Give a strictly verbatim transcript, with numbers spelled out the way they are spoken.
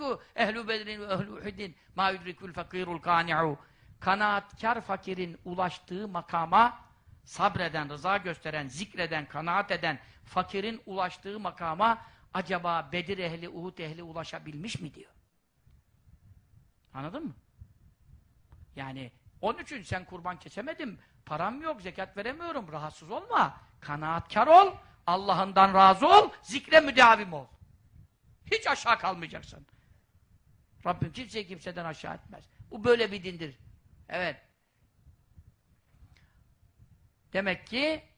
yudriku ehlu bedrin ve ehlu uhudin ma yudrikul fakirul kani'u. Kanaatkar fakirin ulaştığı makama sabreden, rıza gösteren, zikreden, kanaat eden fakirin ulaştığı makama acaba Bedir ehli, Uhud ehli ulaşabilmiş mi diyor. Anladın mı? Yani onun için sen kurban kesemedim, param yok, zekat veremiyorum, rahatsız olma. Kanaatkar ol, Allah'ından razı ol, zikre müdavim ol. Hiç aşağı kalmayacaksın. Rabbim kimseyi kimseden aşağı etmez. Bu böyle bir dindir. Evet. Demek ki